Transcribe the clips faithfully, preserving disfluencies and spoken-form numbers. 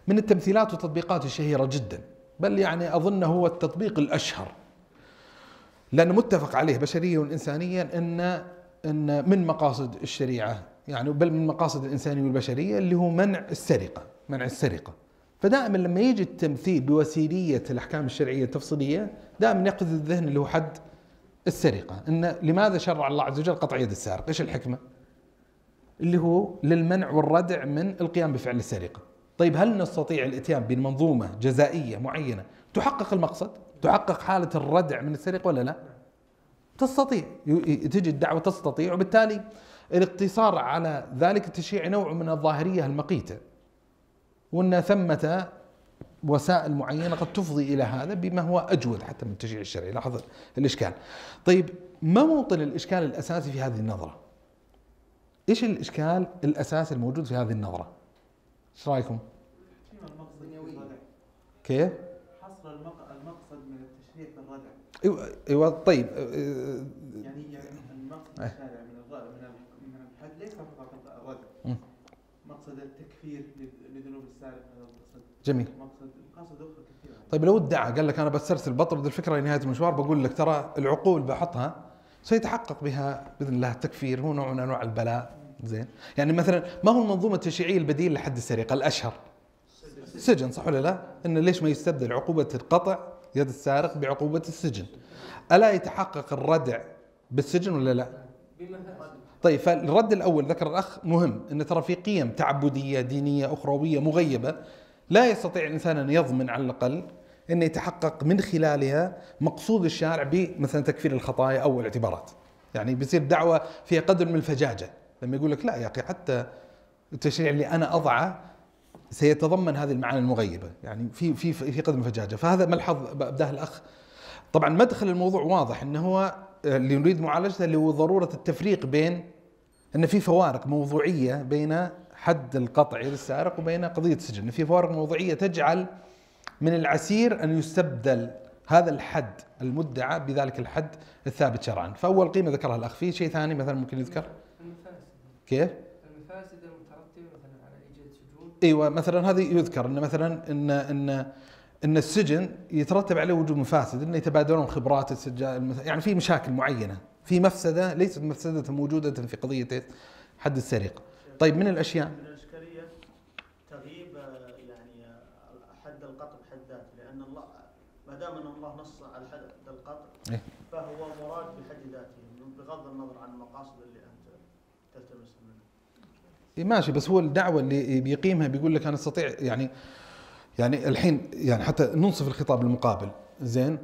من التمثيلات والتطبيقات الشهيرة جدا، بل يعني أظن هو التطبيق الأشهر، لأنه متفق عليه بشريا وإنسانيا أن أن من مقاصد الشريعة يعني بل من مقاصد الإنسانية والبشرية اللي هو منع السرقة، منع السرقة. فدائما لما يجي التمثيل بوسيلية الأحكام الشرعية التفصيلية دائما يقظ الذهن اللي هو حد السرقة. إن لماذا شرع الله عز وجل قطع يد السارق؟ إيش الحكمة؟ اللي هو للمنع والردع من القيام بفعل السرقة. طيب هل نستطيع الاتيان بمنظومة جزائية معينة تحقق المقصد، تحقق حالة الردع من السرقة ولا لا؟ تستطيع، تجي الدعوة تستطيع، وبالتالي الاقتصار على ذلك التشريع نوع من الظاهرية المقيتة، وأن ثمة وسائل معينة قد تفضي إلى هذا بما هو أجود حتى من التشريع الشرعي. لاحظ الإشكال. طيب ما موطن الإشكال الأساسي في هذه النظرة؟ إيش الإشكال الأساسي الموجود في هذه النظرة؟ إيش رأيكم؟ كيف؟ حصر المقصد من التشريع في الردع. ايوه ايوه طيب يعني يعني المقصد الشارع من من الحد ليس فقط الردع. مقصد التكفير لذنوب السارق هذا المقصد. جميل. مقصد مقاصد اخرى كثيره. طيب لو ادعى قال لك انا بسترسل بطرد الفكره لنهايه المشوار، بقول لك ترى العقول بحطها سيتحقق بها باذن الله التكفير، هو نوع من انواع البلاء. زين، يعني مثلا ما هو المنظومه التشريعيه البديل لحد السرقه الاشهر؟ سجن، صح ولا لا؟ ان ليش ما يستبدل عقوبه القطع يد السارق بعقوبه السجن؟ الا يتحقق الردع بالسجن ولا لا؟ طيب فالرد الاول ذكر الاخ مهم، ان ترى في قيم تعبديه دينيه اخرويه مغيبه لا يستطيع الانسان ان يضمن على الاقل ان يتحقق من خلالها مقصود الشارع بمثلا تكفير الخطايا او الاعتبارات. يعني بيصير دعوه فيها قدر من الفجاجه لما يقول لك لا يا اخي حتى التشريع اللي انا اضعه سيتضمن هذه المعاني المغيبه، يعني في في في قدر من الفجاجه. فهذا ملحظ بداه الاخ. طبعا مدخل الموضوع واضح انه هو اللي نريد معالجته اللي هو ضروره التفريق بين ان في فوارق موضوعيه بين حد القطع يد السارق وبين قضيه السجن، في فوارق موضوعيه تجعل من العسير ان يستبدل هذا الحد المدعى بذلك الحد الثابت شرعا. فاول قيمه ذكرها الاخ. في شيء ثاني مثلا ممكن يذكر؟ المفاسد. كيف؟ المفاسد المترتبه مثلا على ايجاد سجون. ايوه مثلا هذه يذكر ان مثلا ان ان ان السجن يترتب عليه وجود مفاسد، انه يتبادلون خبرات السجان، يعني في مشاكل معينه، في مفسده ليست مفسده موجوده في قضيه حد السرقه. طيب من الاشياء من الاشكاليه تغييب يعني حد القطع بحد ذاته، لان الله ما دام ان الله نص على حد القطع فهو مراد بحد ذاته بغض النظر عن المقاصد اللي انت تلتمس منها. ماشي، بس هو الدعوه اللي بيقيمها بيقول لك انا استطيع يعني يعني الحين يعني حتى ننصف الخطاب المقابل. زين،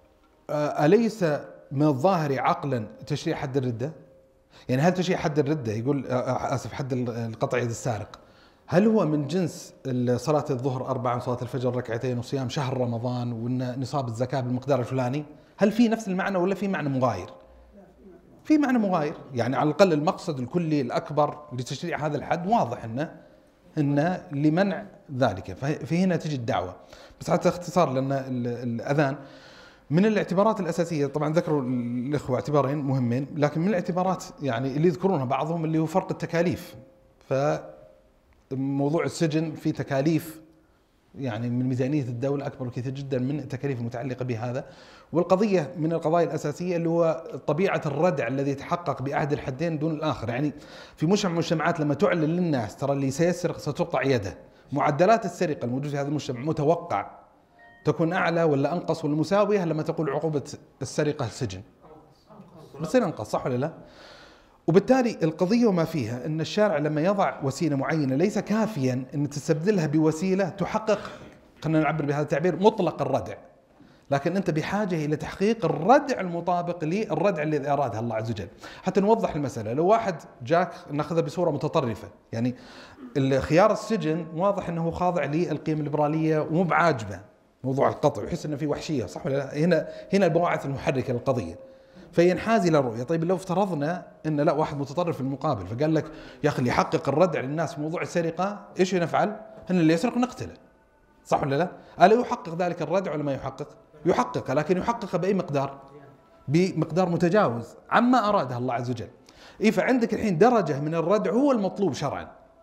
أليس من الظاهر عقلا تشريع حد الردة؟ يعني هل تشريع حد الردة يقول آسف حد القطع يد السارق هل هو من جنس صلاة الظهر أربعة وصلاة الفجر ركعتين وصيام شهر رمضان وأن نصاب الزكاة بالمقدار الفلاني؟ هل في نفس المعنى ولا في معنى مغاير؟ في معنى مغاير، يعني على الأقل المقصد الكلي الأكبر لتشريع هذا الحد واضح أنه إن لمنع ذلك. فهنا تجي الدعوة. بس حتى اختصار لأن الأذان من الاعتبارات الأساسية، طبعا ذكروا الإخوة اعتبارين مهمين، لكن من الاعتبارات يعني اللي يذكرونها بعضهم اللي هو فرق التكاليف. فموضوع السجن في تكاليف يعني من ميزانية الدولة أكبر كثير جدا من التكاليف المتعلقة بهذا. والقضية من القضايا الأساسية اللي هو طبيعة الردع الذي يتحقق بأحد الحدين دون الآخر. يعني في مجتمع مجتمعات لما تعلن للناس ترى اللي سيسرق ستقطع يده، معدلات السرقة الموجودة في هذا المجتمع متوقع تكون أعلى ولا أنقص ولا مساوية لما تقول عقوبة السرقة السجن؟ بتصير أنقص، صح ولا لا؟ وبالتالي القضية وما فيها أن الشارع لما يضع وسيلة معينة ليس كافيا أن تستبدلها بوسيلة تحقق، خلينا نعبر بهذا التعبير، مطلق الردع، لكن أنت بحاجة إلى تحقيق الردع المطابق للردع الذي أراده الله عز وجل. حتى نوضح المسألة، لو واحد جاك ناخذها بصورة متطرفة، يعني خيار السجن واضح أنه خاضع للقيم الليبرالية ومو بعاجبه موضوع القطع ويحس أنه في وحشية، صح ولا لا؟ هنا هنا البواعث المحركة للقضية، فينحاز الى الرؤيه. طيب لو افترضنا ان لا واحد متطرف في المقابل فقال لك يا اخي اللي يحقق الردع للناس في موضوع السرقه ايش نفعل؟ ان اللي يسرق نقتله، صح ولا لا؟ الا يحقق ذلك الردع ولا ما يحقق؟ يحقق، لكن يحقق باي مقدار؟ بمقدار متجاوز عما اراده الله عز وجل. اي فعندك الحين درجه من الردع هو المطلوب شرعا،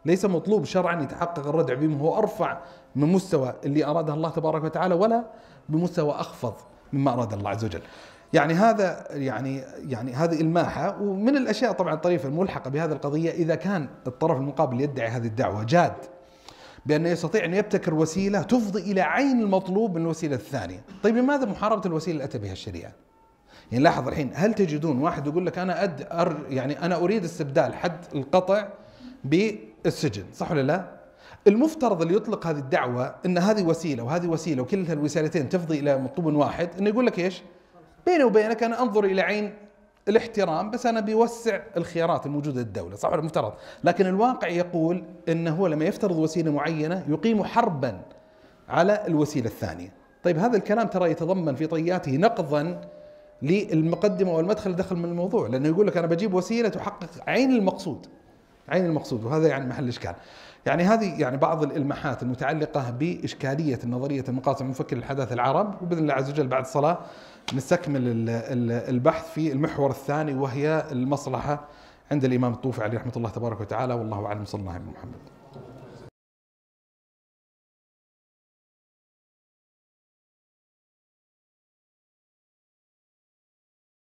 ليس مطلوب شرعا يتحقق الردع بما هو أرفع من مستوى اللي أراده الله تبارك وتعالى، ولا بمستوى أخفض مما أراد الله عز وجل. يعني هذا يعني يعني هذه الماحة. ومن الأشياء طبعا الطريفة الملحقة بهذه القضية، إذا كان الطرف المقابل يدعي هذه الدعوة جاد بأنه يستطيع أن يبتكر وسيلة تفضي إلى عين المطلوب من الوسيلة الثانية. طيب لماذا محاربة الوسيلة اللي أتى بها الشريعة؟ يعني لاحظ الحين، هل تجدون واحد يقول لك أنا أد أر يعني أنا أريد استبدال حد القطع بالسجن، صح ولا لا؟ المفترض اللي يطلق هذه الدعوة أن هذه وسيلة وهذه وسيلة وكلتا الوسيلتين تفضي إلى مطلوب واحد، أنه يقول لك إيش؟ بيني وبينك أنا أنظر إلى عين الاحترام، بس أنا بيوسع الخيارات الموجودة للدولة، صح ولا المفترض؟ لكن الواقع يقول أنه هو لما يفترض وسيلة معينة يقيم حربا على الوسيلة الثانية. طيب هذا الكلام ترى يتضمن في طياته نقضا للمقدمة والمدخل اللي دخل من الموضوع، لأنه يقول لك أنا بجيب وسيلة تحقق عين المقصود، عين المقصود، وهذا يعني محل إشكال. يعني هذه يعني بعض الإلماحات المتعلقة بإشكالية النظرية المقاصد من مفكر الحداثة العرب. وبإذن الله عز وجل بعد الصلاة نستكمل البحث في المحور الثاني، وهي المصلحة عند الإمام الطوفي عليه رحمة الله تبارك وتعالى. والله أعلم. صلى الله عليه محمد.